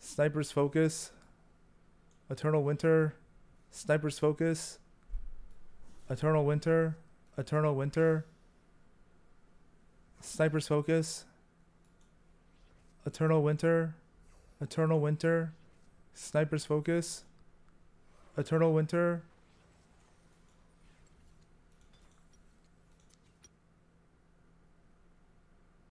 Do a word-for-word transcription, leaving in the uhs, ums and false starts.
Sniper's Focus, Eternal Winter, Sniper's Focus, Eternal Winter, Eternal Winter, Sniper's Focus, Eternal Winter, Eternal Winter, Sniper's Focus, Eternal Winter,